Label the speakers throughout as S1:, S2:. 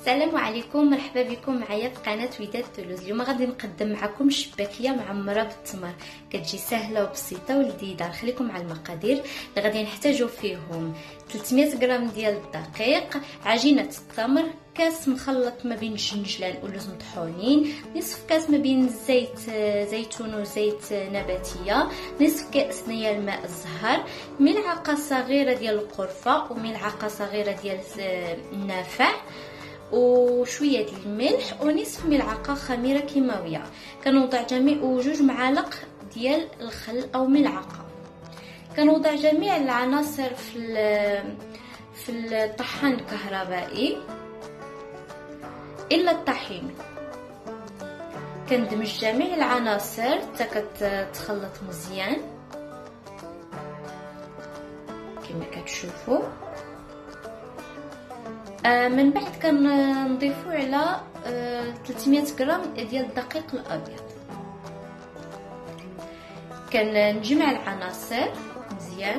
S1: السلام عليكم، مرحبا بكم معايا في قناه وداد تولوز. اليوم غادي نقدم معكم شباكيه معمره بالتمر، كتجي سهله وبسيطه ولذيذه. نخليكم مع المقادير اللي غادي نحتاجو فيهم: 300 غرام ديال الدقيق، عجينه التمر، كاس مخلط ما بين الجنجلان واللوز مطحونين، نصف كاس ما بين زيت زيتون وزيت نباتيه، نصف كاس ديال الماء الزهر، ملعقه صغيره ديال القرفه وملعقه صغيره ديال النافع وشويه ديال الملح ونصف ملعقه خميره كيماويه. كنوضع وجوج معالق ديال الخل او ملعقه. كنوضع جميع العناصر في الطحان الكهربائي الا الطحين. كندمج جميع العناصر حتى كتخلط مزيان كما كتشوفوا. من بعد كنضيفو على 300 غرام ديال الدقيق الابيض. كنجمع العناصر مزيان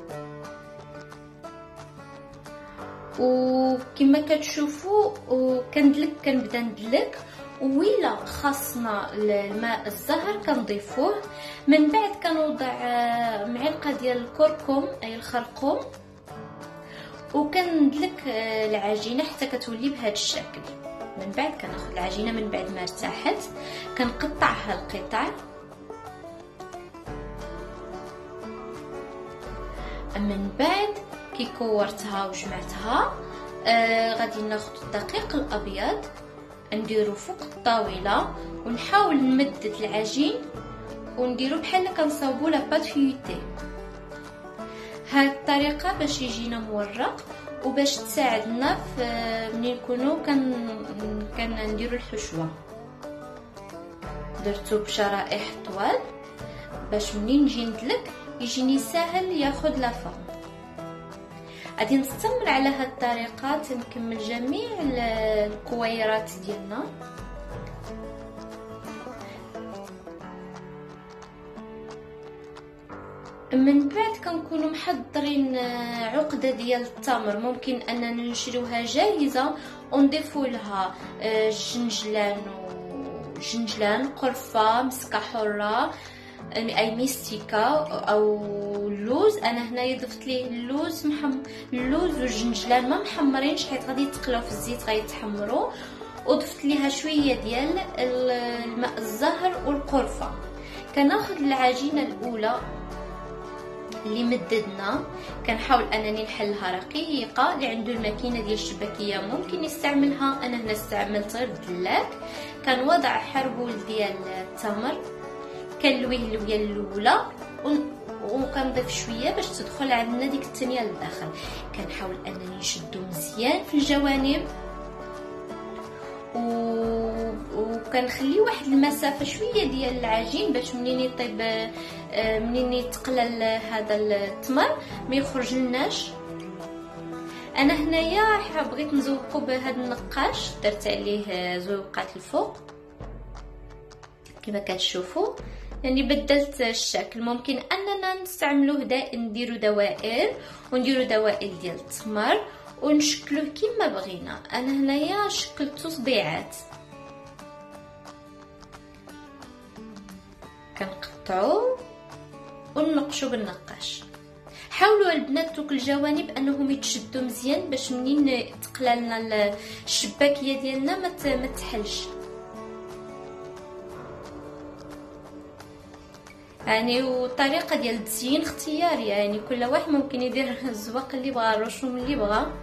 S1: وكما كتشوفوا كنبدا ندلك، وإلا خاصنا الماء الزهر كنضيفوه. من بعد كنوضع معلقه ديال الكركم اي الخرقوم وكندلك العجينه حتى كتولي بهذا الشكل. من بعد كناخذ العجينه من بعد ما ارتاحت كنقطعها لقطع. من بعد كي كورتها وجمعتها غادي ناخذ الدقيق الابيض نديرو فوق الطاوله ونحاول نمدد العجين ونديرو بحال كنصاوبو لا بات فيوتي. هاد الطريقه باش يجينا مورق وباش تساعدنا في ملي نكونوا كنديروا الحشوه. درتو بشرائح طوال باش منين نجي ندلك يجيني ساهل ياخذ لا فورم. غادي نستمر على هاد الطريقه تنكمل جميع الكويرات ديالنا. من بعد كنكونوا محضرين عقده ديال التمر، ممكن اننا نشريوها جاهزه ونضيفوا لها جنجلان قرفه مسكه حره اي ميستيكا او اللوز. انا هنايا ضفت ليه اللوز والجنجلان ما محمرينش حيت غادي يتقلاو في الزيت غيتحمروا، وضفت ليها شويه ديال الماء الزهر والقرفه. كناخذ العجينه الاولى اللي مددنا كنحاول انني نحلها رقيقه. اللي عنده الماكينه ديال الشباكيه ممكن يستعملها، انا هنا استعملت غير الدلاك. كنوضع حربول ديال التمر كنلويه اللويه الاولى وكنضيف شويه باش تدخل عندنا ديك الثانيه للداخل. كنحاول انني نشدو مزيان في الجوانب وكنخلي واحد المسافه شويه ديال العجين باش منين يطيب منين يتقلل هذا التمر ما يخرج لناش. انا هنايا بغيت نزوقو بهذا النقاش، درت عليه زويقات الفوق كما كتشوفوا. يعني بدلت الشكل. ممكن اننا نستعملوه نديرو دوائر ونديرو دوائر ديال التمر ونشكلوه كما بغينا. انا هنايا شكلته صبيعات. كنقطعو وننقشو بالنقاش. حاولوا البنات دوك الجوانب انهم يتشدوا مزيان باش منين تقلالنا الشباكيه ديالنا ما تحلش. يعني والطريقه ديال التزيين اختياريه، يعني كل واحد ممكن يدير الزواق اللي بغا، الرشوم اللي بغا.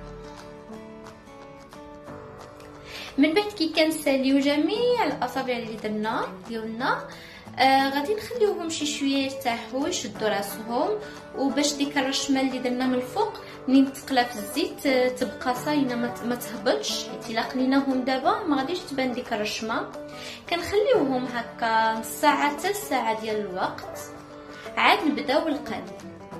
S1: من بعد كي كنساليو جميع الاصابع اللي درنا ديالنا غادي نخليوهم شي شويه يرتاحوا يشدوا راسهم، وباش ديك الرشمه اللي درنا من الفوق منين تقلا في الزيت تبقى صاينه ما تهبطش. حيت الا قليناهم دابا ما غاديش تبان ديك الرشمه. كنخليوهم هكا نص ساعه حتى ساعه ديال الوقت عاد نبداو القلب.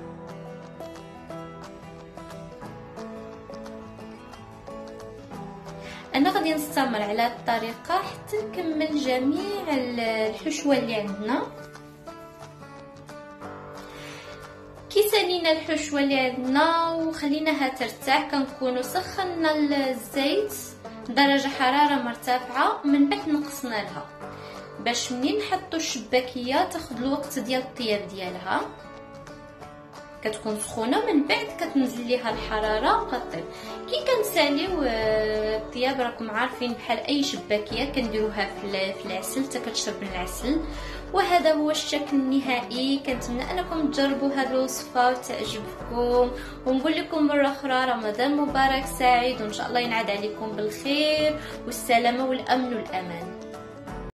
S1: انا غادي نستمر على الطريقه حتى نكمل جميع الحشوه اللي عندنا. كي سالينا الحشوه اللي عندنا وخليناها ترتاح كنكونوا سخنا الزيت درجة حرارة مرتفعة، من بعد نقصنا لها باش منين نحطو الشباكية تاخد الوقت ديال الطياب ديالها، كتكون سخونه من بعد كتنزل ليها الحراره كطيب. كي كنساليو الطياب راكم عارفين بحال اي شباكيه كنديروها في العسل حتى كتشرب من العسل. وهذا هو الشكل النهائي. كنتمنى انكم تجربوا هذه الوصفه وتعجبكم، ونقول لكم مره اخرى رمضان مبارك سعيد، وان شاء الله ينعاد عليكم بالخير والسلامه والامن والامان.